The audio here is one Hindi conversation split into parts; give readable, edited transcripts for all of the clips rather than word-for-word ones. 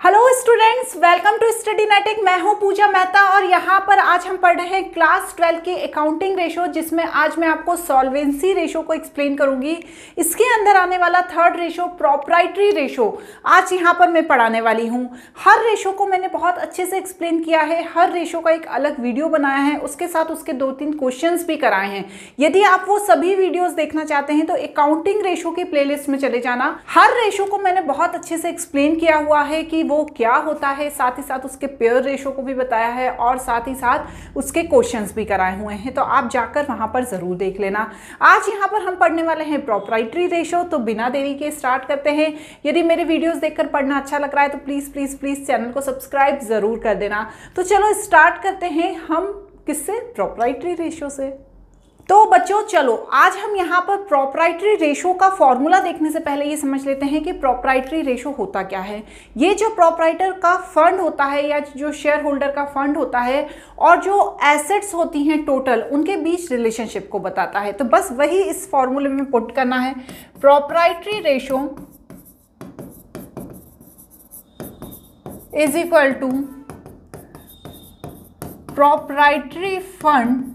Hello students, welcome to study netic. मैं हूं पूजा मेहता और यहाँ पर आज हम पढ़ रहे हैं क्लास 12 की अकाउंटिंग रेशो, जिसमें आज मैं आपको सॉल्वेंसी रेशो को एक्सप्लेन करूंगी। इसके अंदर आने वाला थर्ड रेशो प्रोप्राइटरी रेशो आज यहाँ पर मैं पढ़ाने वाली हूँ। हर रेशो को मैंने बहुत अच्छे से एक्सप्लेन किया है, हर रेशो का एक अलग वीडियो बनाया है, उसके साथ उसके 2-3 क्वेश्चंस भी कराए हैं। यदि आप वो सभी वीडियोज देखना चाहते हैं तो अकाउंटिंग रेशो की प्लेलिस्ट में चले जाना। हर रेशो को मैंने बहुत अच्छे से एक्सप्लेन किया हुआ है कि वो क्या होता है, साथ ही साथ उसके पेयर रेशो को भी बताया है और साथ ही साथ उसके क्वेश्चंस भी कराए हुए हैं, तो आप जाकर वहां पर जरूर देख लेना। आज यहाँ पर हम पढ़ने वाले हैं प्रोप्राइटरी रेशो। तो बिना देरी के स्टार्ट करते हैं। यदि मेरे वीडियोस देखकर पढ़ना अच्छा लग रहा है तो प्लीज प्लीज प्लीज चैनल को सब्सक्राइब जरूर कर देना। तो चलो स्टार्ट करते हैं हम किससे, प्रोप्राइटरी रेशो से। तो बच्चों चलो आज हम यहाँ पर प्रोप्राइटरी रेशो का फॉर्मूला देखने से पहले ये समझ लेते हैं कि प्रोप्राइटरी रेशो होता क्या है। ये जो प्रोप्राइटर का फंड होता है या जो शेयर होल्डर का फंड होता है और जो एसेट्स होती हैं टोटल, उनके बीच रिलेशनशिप को बताता है। तो बस वही इस फॉर्मूले में पुट करना है। Proprietary ratio is equal to proprietary fund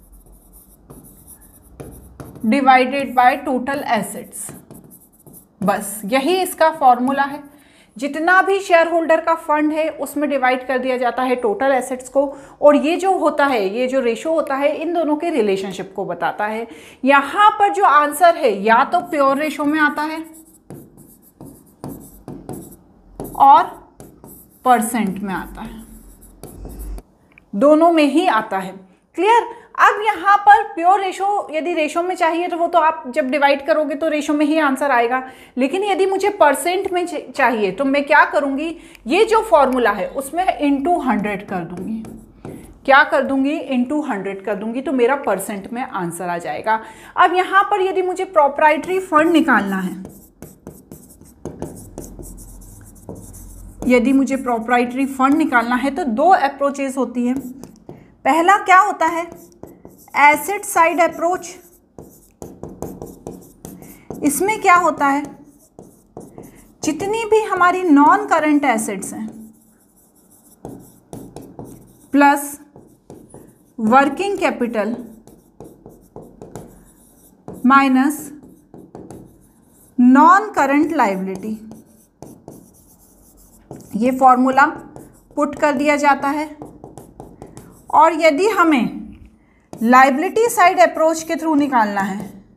divided by total assets. बस यही इसका फॉर्मूला है। जितना भी शेयर होल्डर का फंड है उसमें डिवाइड कर दिया जाता है टोटल एसेट्स को, और ये जो होता है, ये जो रेशो होता है, इन दोनों के रिलेशनशिप को बताता है। यहां पर जो आंसर है या तो प्योर रेशो में आता है और परसेंट में आता है, दोनों में ही आता है। क्लियर। अब यहाँ पर प्योर रेशो यदि रेशो में चाहिए तो वो तो आप जब डिवाइड करोगे तो रेशो में ही आंसर आएगा, लेकिन यदि मुझे परसेंट में चाहिए तो मैं क्या करूँगी, ये जो फॉर्मूला है उसमें इंटू 100 कर दूंगी। क्या कर दूंगी, इंटू 100 कर दूंगी, तो मेरा परसेंट में आंसर आ जाएगा। अब यहाँ पर यदि मुझे प्रोप्राइटरी फंड निकालना है, यदि मुझे प्रोप्राइटरी फंड निकालना है तो दो अप्रोचेस होती है। पहला क्या होता है, एसेट साइड अप्रोच। इसमें क्या होता है, जितनी भी हमारी नॉन करंट एसेट्स हैं plus working capital minus non current liability, ये फॉर्मूला पुट कर दिया जाता है। और यदि हमें लायबिलिटी साइड अप्रोच के थ्रू निकालना है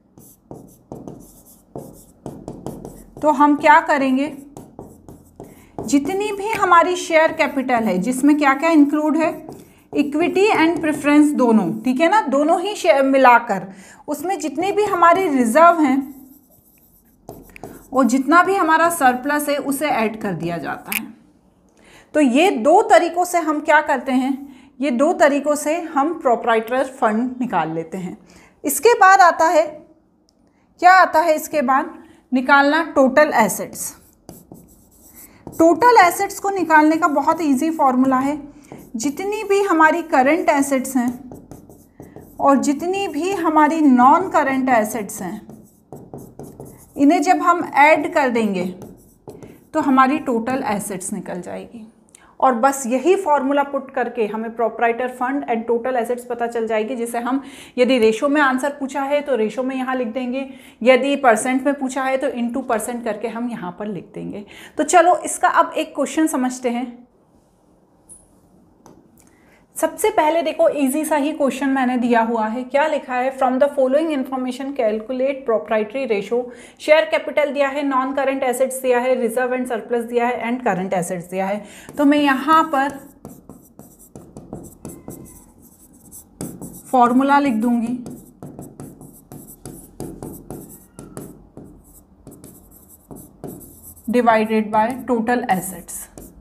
तो हम क्या करेंगे, जितनी भी हमारी शेयर कैपिटल है, जिसमें क्या क्या इंक्लूड है, इक्विटी एंड प्रेफरेंस दोनों, ठीक है ना, दोनों ही शेयर मिलाकर, उसमें जितने भी हमारे रिजर्व हैं और जितना भी हमारा सरप्लस है उसे ऐड कर दिया जाता है। तो ये दो तरीकों से हम क्या करते हैं, ये दो तरीकों से हम प्रोप्राइटर फंड निकाल लेते हैं। इसके बाद आता है, क्या आता है इसके बाद, निकालना टोटल एसेट्स। टोटल एसेट्स को निकालने का बहुत इजी फॉर्मूला है, जितनी भी हमारी करंट एसेट्स हैं और जितनी भी हमारी नॉन करंट एसेट्स हैं, इन्हें जब हम ऐड कर देंगे तो हमारी टोटल एसेट्स निकल जाएगी। और बस यही फॉर्मूला पुट करके हमें proprietor fund and total assets पता चल जाएगी, जिसे हम यदि रेशो में आंसर पूछा है तो रेशो में यहाँ लिख देंगे, यदि परसेंट में पूछा है तो इंटू परसेंट करके हम यहाँ पर लिख देंगे। तो चलो इसका अब एक क्वेश्चन समझते हैं। सबसे पहले देखो, इजी सा ही क्वेश्चन मैंने दिया हुआ है। क्या लिखा है, from the following information calculate proprietary ratio. Share capital दिया है, नॉन करंट एसेट्स दिया है, रिजर्व एंड सरप्लस दिया है एंड करंट एसेट्स दिया है। तो मैं यहाँ पर फॉर्मूला लिख दूंगी, डिवाइडेड बाय टोटल एसेट्स।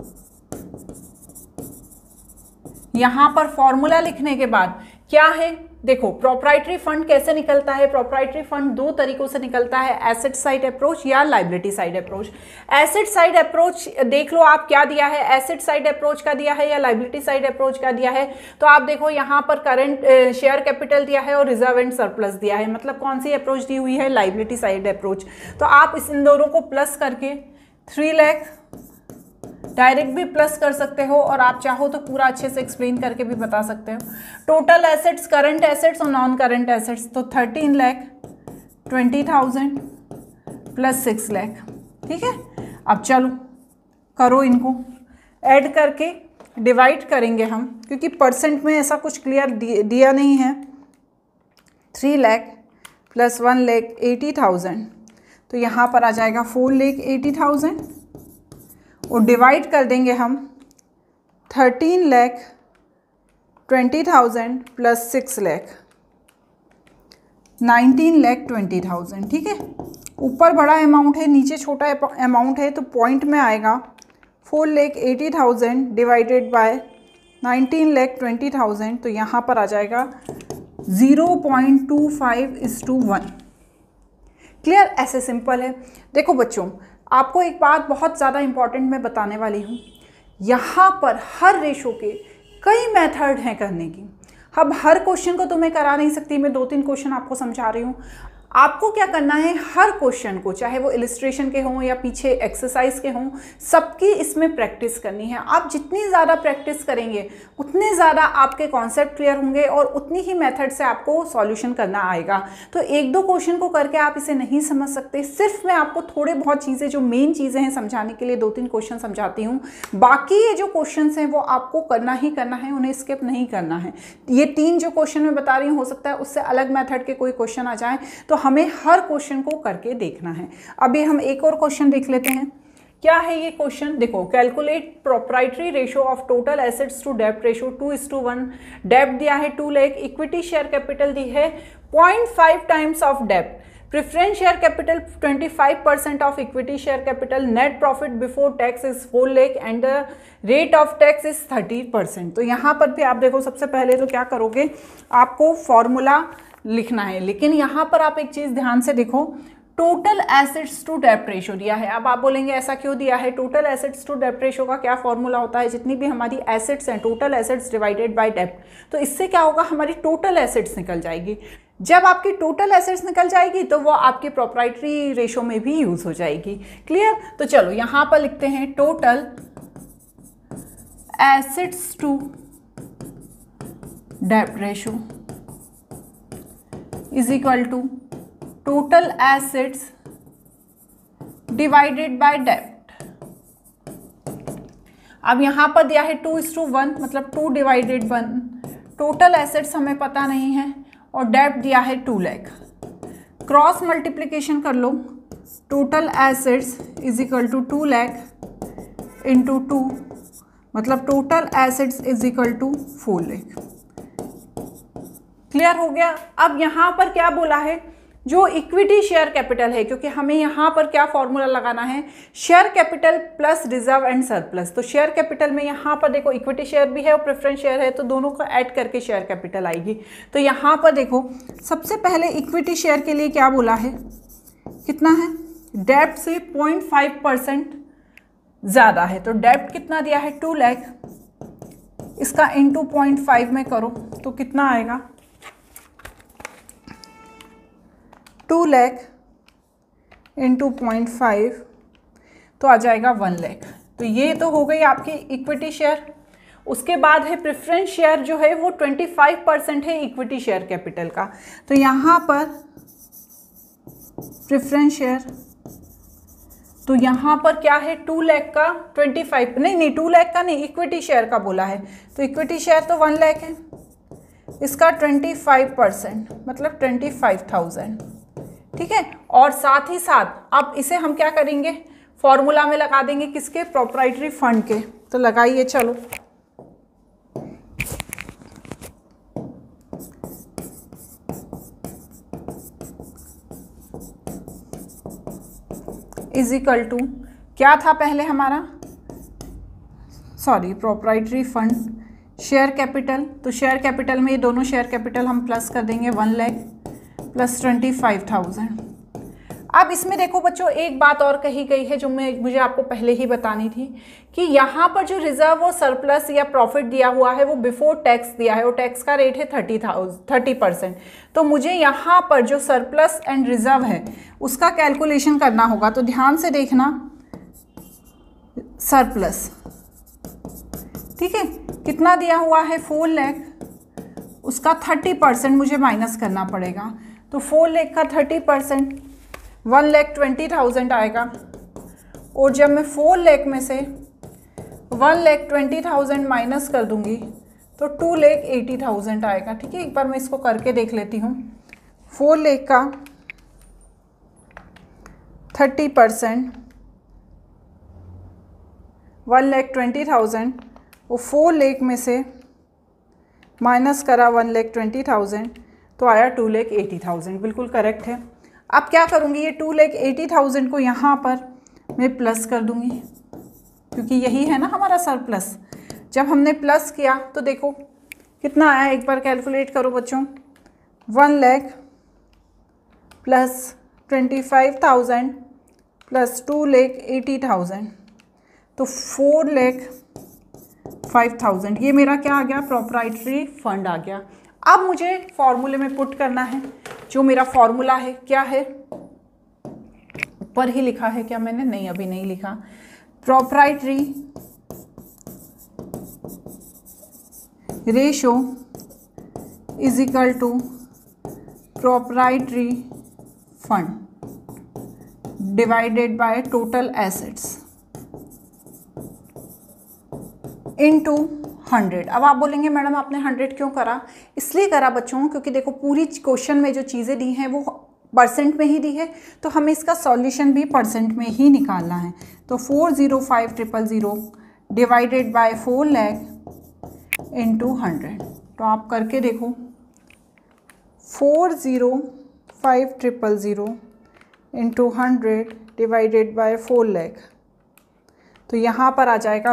यहां पर फॉर्मूला लिखने के बाद क्या है, देखो प्रोप्राइटरी फंड कैसे निकलता है। प्रोप्राइटरी फंड दो तरीकों से निकलता है, एसेट साइड अप्रोच या liability side approach. Asset side approach देख लो आप क्या दिया है, एसेट साइड अप्रोच का दिया है या लायबिलिटी साइड अप्रोच का दिया है। तो आप देखो यहाँ पर करंट शेयर कैपिटल दिया है और रिजर्व एंड सरप्लस दिया है, मतलब कौन सी अप्रोच दी हुई है, लायबिलिटी साइड अप्रोच। तो आप इन दोनों को प्लस करके 3 लाख डायरेक्ट भी प्लस कर सकते हो और आप चाहो तो पूरा अच्छे से एक्सप्लेन करके भी बता सकते हो। टोटल एसेट्स, करंट एसेट्स और नॉन करंट एसेट्स, तो 13,20,000 प्लस 6 लाख। ठीक है, अब चलो करो, इनको ऐड करके डिवाइड करेंगे हम, क्योंकि परसेंट में ऐसा कुछ क्लियर दिया नहीं है। 3 लाख प्लस 1,80,000, तो यहाँ पर आ जाएगा 4,80,000 और डिवाइड कर देंगे हम 13,20,000 प्लस 6 लाख, 19,20,000। ठीक है, ऊपर बड़ा अमाउंट है, नीचे छोटा अमाउंट है, तो पॉइंट में आएगा 4,80,000 डिवाइडेड बाय 19,20,000, तो यहाँ पर आ जाएगा 0.25:1। क्लियर? ऐसे सिंपल है। देखो बच्चों, आपको एक बात बहुत ज़्यादा इंपॉर्टेंट मैं बताने वाली हूँ। यहाँ पर हर रेशो के कई मेथड हैं करने की। अब हर क्वेश्चन को तो मैं करा नहीं सकती, मैं 2-3 क्वेश्चन आपको समझा रही हूँ। आपको क्या करना है, हर क्वेश्चन को, चाहे वो इलिस्ट्रेशन के हों या पीछे एक्सरसाइज के हों, सबकी इसमें प्रैक्टिस करनी है। आप जितनी ज़्यादा प्रैक्टिस करेंगे उतने ज़्यादा आपके कॉन्सेप्ट क्लियर होंगे और उतनी ही मेथड से आपको सॉल्यूशन करना आएगा। तो 1-2 क्वेश्चन को करके आप इसे नहीं समझ सकते। सिर्फ मैं आपको थोड़े बहुत चीज़ें, जो मेन चीज़ें हैं समझाने के लिए 2-3 क्वेश्चन समझाती हूँ। बाकी ये जो क्वेश्चन हैं वो आपको करना ही करना है, उन्हें स्किप नहीं करना है। ये 3 जो क्वेश्चन मैं बता रही हूँ, हो सकता है उससे अलग मेथड के कोई क्वेश्चन आ जाए, तो हमें हर क्वेश्चन को करके देखना है। अभी हम एक और क्वेश्चन देख लेते हैं। क्या है ये क्वेश्चन? देखो, calculate proprietary ratio of total assets to डेब्ट रेशो 2:1। डेब्ट दिया है 2 लाख, इक्विटी शेयर कैपिटल दी है 0.5 टाइम्स ऑफ डेब्ट, preference share capital 25% of equity share capital, net profit before tax is 4 lakh and the rate of tax is 30%। तो यहाँ पर भी आप देखो, सबसे पहले तो क्या करोगे, आपको फॉर्मूला लिखना है। लेकिन यहाँ पर आप एक चीज़ ध्यान से देखो, टोटल एसेट्स टू डेब्ट रेशो दिया है। अब आप बोलेंगे ऐसा क्यों दिया है? टोटल एसेट्स टू डेब्ट रेशो का क्या फॉर्मूला होता है? जितनी भी हमारी एसेट्स हैं, टोटल एसेट्स डिवाइडेड बाय डेब्ट, तो इससे क्या होगा, हमारी टोटल एसेट्स निकल जाएगी। जब आपकी टोटल एसेट्स निकल जाएगी तो वो आपकी प्रोप्राइटरी रेशो में भी यूज हो जाएगी। क्लियर? तो चलो यहाँ पर लिखते हैं, टोटल एसेट्स टू डेब्ट ratio is equal to total assets divided by डेब्ट। अब यहां पर दिया है 2:1, मतलब 2 डिवाइडेड 1। टोटल एसेट्स हमें पता नहीं है और डेब्ट दिया है 2 लाख। क्रॉस मल्टीप्लिकेशन कर लो, total assets is equal to 2 lakh into 2, मतलब total assets is equal to 4 lakh. Clear हो गया? अब यहाँ पर क्या बोला है, जो इक्विटी शेयर कैपिटल है, क्योंकि हमें यहाँ पर क्या फॉर्मूला लगाना है, share capital plus reserve and surplus. तो शेयर कैपिटल में यहाँ पर देखो इक्विटी शेयर भी है और प्रेफरेंस शेयर है, तो दोनों को ऐड करके शेयर कैपिटल आएगी। तो यहाँ पर देखो, सबसे पहले इक्विटी शेयर के लिए क्या बोला है, कितना है, डेब्ट से 0.5% ज़्यादा है। तो डेब्ट कितना दिया है, 2 लाख, इसका इंटू 0.5 में करो तो कितना आएगा, 2 लाख इंटू 0.5 तो आ जाएगा 1 लाख। तो ये तो हो गई आपकी इक्विटी शेयर। उसके बाद है प्रेफरेंस शेयर, जो है वो 25% है इक्विटी शेयर कैपिटल का। तो यहाँ पर प्रेफरेंस शेयर, तो यहाँ पर क्या है, 2 लाख का 25, नहीं 2 लाख का नहीं, इक्विटी शेयर का बोला है। तो इक्विटी शेयर तो 1 लाख है, इसका 25% मतलब 25,000। ठीक है, और साथ ही साथ अब इसे हम क्या करेंगे, फॉर्मूला में लगा देंगे, किसके, प्रोप्राइटरी फंड के। तो लगाइए, चलो इज इक्वल टू, क्या था पहले हमारा, sorry, proprietary fund, share capital. तो शेयर कैपिटल में ये दोनों शेयर कैपिटल हम प्लस कर देंगे, 1 लाख प्लस 25,000। अब इसमें देखो बच्चों, एक बात और कही गई है जो मुझे आपको पहले ही बतानी थी, कि यहाँ पर जो रिजर्व और सरप्लस या प्रॉफिट दिया हुआ है वो बिफोर टैक्स दिया है और टैक्स का रेट है 30%। तो मुझे यहाँ पर जो सरप्लस एंड रिजर्व है उसका कैलकुलेशन करना होगा। तो ध्यान से देखना, सरप्लस ठीक है, कितना दिया हुआ है 4 लाख, उसका 30% मुझे माइनस करना पड़ेगा। तो 4 लाख का 30% 1,20,000 आएगा। और जब मैं 4 लाख में से 1,20,000 माइनस कर दूंगी तो 2,80,000 आएगा। ठीक है, एक बार मैं इसको करके देख लेती हूँ। 4 लाख का 30% 1,20,000 और 4 लाख में से माइनस करा 1,20,000 तो आया 2,80,000। बिल्कुल करेक्ट है। अब क्या करूँगी, ये 2,80,000 को यहाँ पर मैं प्लस कर दूँगी, क्योंकि यही है ना हमारा सरप्लस। जब हमने प्लस किया तो देखो कितना आया, एक बार कैलकुलेट करो बच्चों। 1 लाख प्लस 25,000 प्लस 2,80,000 तो 4,05,000। ये मेरा क्या आ गया, प्रोप्राइटरी फंड आ गया। अब मुझे फॉर्मूले में पुट करना है। जो मेरा फॉर्मूला है क्या है, ऊपर ही लिखा है क्या मैंने, नहीं अभी नहीं लिखा। Proprietary ratio is equal to proprietary fund divided by total assets into 100। अब आप बोलेंगे मैडम आपने 100 क्यों करा? इसलिए करा बच्चों क्योंकि देखो पूरी क्वेश्चन में जो चीज़ें दी हैं वो परसेंट में ही दी है, तो हमें इसका सॉल्यूशन भी परसेंट में ही निकालना है। तो 405,000 डिवाइडेड बाय 4 लाख इंटू 100। तो आप करके देखो 405,000 इंटू 100 डिवाइडेड बाय 4 लाख, तो यहाँ पर आ जाएगा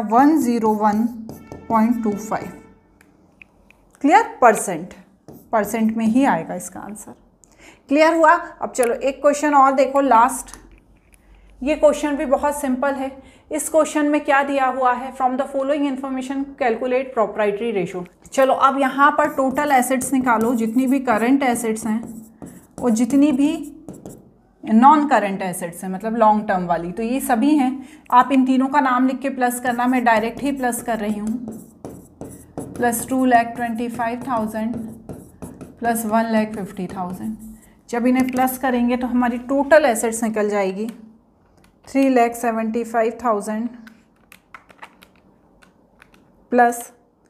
101.25। क्लियर? परसेंट में ही आएगा इसका आंसर। क्लियर हुआ? अब चलो एक क्वेश्चन और देखो लास्ट। ये क्वेश्चन भी बहुत सिंपल है। इस क्वेश्चन में क्या दिया हुआ है, from the following information calculate proprietary ratio. चलो अब यहाँ पर टोटल एसेट्स निकालो, जितनी भी करंट एसेट्स हैं और जितनी भी नॉन करंट एसेट्स हैं, मतलब लॉन्ग टर्म वाली, तो ये सभी हैं। आप इन तीनों का नाम लिख के प्लस करना, मैं डायरेक्ट ही प्लस कर रही हूँ। Plus 2,25,000 plus 1,50,000। जब इन्हें प्लस करेंगे तो हमारी टोटल एसेट्स निकल जाएगी 3,75,000 प्लस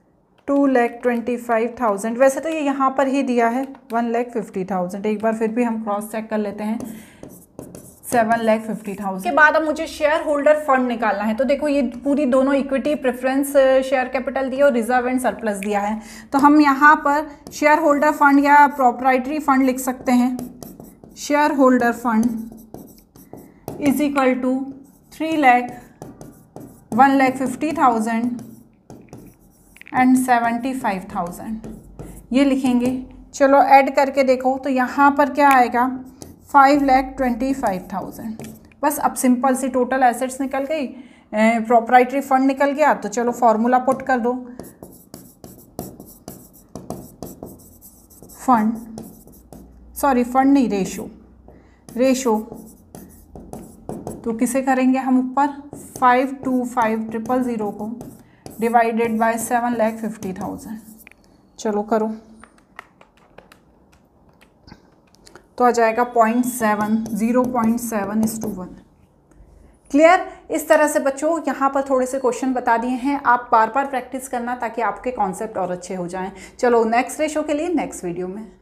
2,25,000। वैसे तो ये यहाँ पर ही दिया है 1,50,000। एक बार फिर भी हम क्रॉस चेक कर लेते हैं। 7,50,000 के बाद अब मुझे शेयर होल्डर फंड निकालना है। तो देखो ये पूरी दोनों इक्विटी, प्रेफरेंस शेयर कैपिटल दिया और रिजर्व एंड सरप्लस दिया है। तो हम यहाँ पर शेयर होल्डर फंड या प्रोप्राइटरी फंड लिख सकते हैं। Share holder fund is equal to 3,01,50,000 and 75,000 ये लिखेंगे। चलो ऐड करके देखो तो यहाँ पर क्या आएगा 5,25,000। बस अब सिंपल सी टोटल एसेट्स निकल गई, प्रोप्राइटरी फंड निकल गया। तो चलो फॉर्मूला पुट कर दो। फंड नहीं, रेशो तो किसे करेंगे हम ऊपर 525,000 को डिवाइडेड बाय 7,50,000। चलो करो तो आ जाएगा 0.7:1। क्लियर? इस तरह से बच्चों यहाँ पर थोड़े से क्वेश्चन बता दिए हैं। आप बार बार प्रैक्टिस करना ताकि आपके कॉन्सेप्ट और अच्छे हो जाएं। चलो नेक्स्ट रेशो के लिए नेक्स्ट वीडियो में।